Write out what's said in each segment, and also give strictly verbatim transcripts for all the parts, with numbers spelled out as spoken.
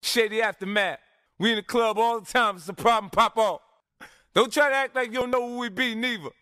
Shady Aftermath. We in the club all the time, it's a problem, pop off. Don't try to act like you don't know who we be, neither.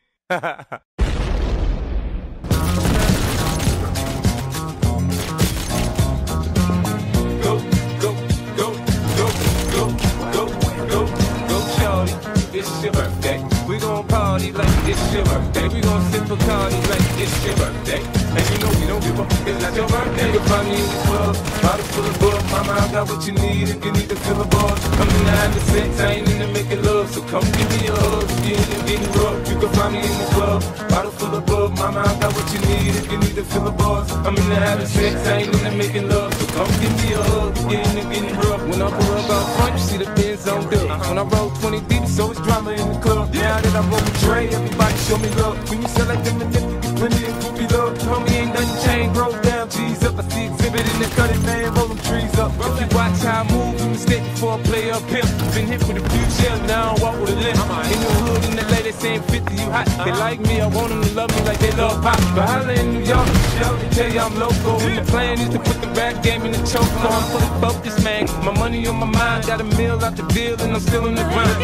Go, go, go, go, go, go, go, go, shorty. It's your birthday. We gon' party like it's your birthday. We gon' sip Bacardi like it's your birthday. And you know we don't give up, it's not your birthday. You'll find me in the club, bottle full of bug. Mama, I got what you need if you need to fill a bar. I'm in the having sex, I ain't into making love. So come give me a hug, if you're into getting rough. You can find me in the club, bottle full of bug. Mama, I got what you need if you need to fill a bar. I'm in the having sex, I ain't into making love. So come give me a hug, if you're into getting rough. When I pull up out front, you see the Benz on dub. When I roll twenty deep, so it's drama in the club. Now that I roll with Dre, everybody show me love. When you sell like them and them, you get plenty of groupie love. Homie ain't nothing changed, roll down, G's up. I see exhibit in the cutting, man, roll them trees up. If you watch how I move, you mistake before I play up pimp. Been hit with a few shells, now I don't walk with a limp. In the hood, in the lady saying fifty, you hot. They like me, I want them to love me like they love pop. But holla in New York, they tell you I'm local. And the plan is to put the rap game in the choke. No, I'm fully focused, man. My money on my mind, got a meal out the deal, and I'm still in the grind.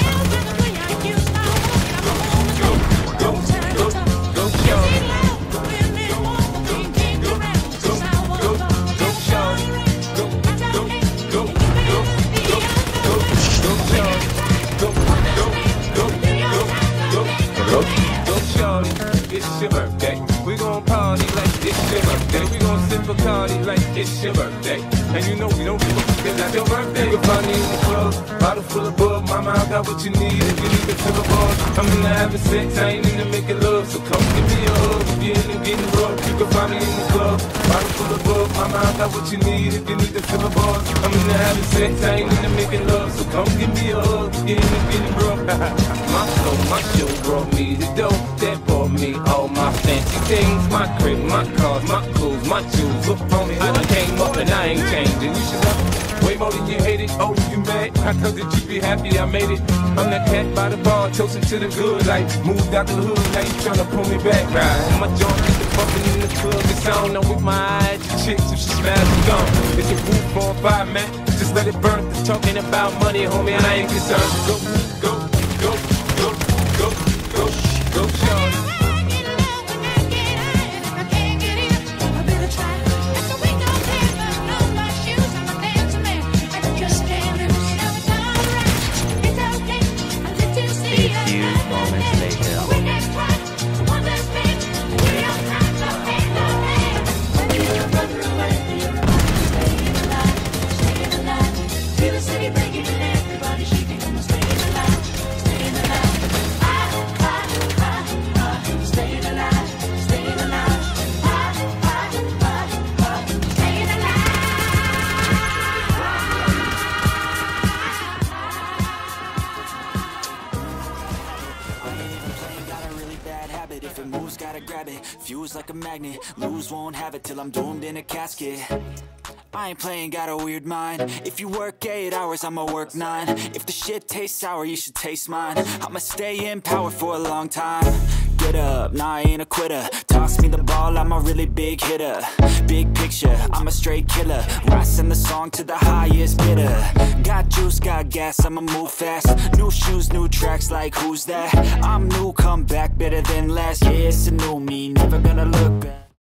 Go, go, go, go, shorty. Go, go, go, go, shorty. Go, go, go, go, go, go, go, shorty. Go, go, go, go, go, go, go, shorty. It's your birthday. We gon' party like it's your birthday. We gon' sip Bacardi like it's your birthday. And you know we don't give a it's not your birthday. You'll find me in the club, bottle full of bug. Mama, I got what you need if you need to fill a bar. I'm in the having sex, I ain't into making love. So come give me a hug if you're into getting rough. You can find me in the club, bottle full of bug. Mama, I got what you need if you need to fill a bar. I'm in the having sex, I ain't into making love. So come give me a hug if you're into getting rough. My flow, my show brought me the dope that brought me all my fancy things. My crib, my cars, my clothes, my jewels. Look on me, I done came up and I ain't changing. You should love me way more than you hate it. Oh, you mad? I told that you be happy I made it. I'm that cat by the bar, toasting to the good. Like, moved out the hood, now you tryna pull me back, right? My joint get the bumping in the club. It's on, I'm with my eyes, the chicks, if she smash, she gone. It's a roof on fire, man. Just let it burn. They're talking about money, homie, and I ain't concerned. Go, go, go, go, go, go, go, shorty. If it moves, gotta grab it. Fuse like a magnet. Lose, won't have it till I'm doomed in a casket. I ain't playing, got a weird mind. If you work eight hours, I'ma work nine. If the shit tastes sour, you should taste mine. I'ma stay in power for a long time. Get up, nah, I ain't a quitter. Toss me the ball, I'm a really big hitter. Big picture, I'm a straight killer. Rising the song to the highest bidder. Got juice, got gas, I'ma move fast. New shoes, new tracks, like who's that? I'm new, come back, better than last. Yeah, it's a new me, never gonna look back.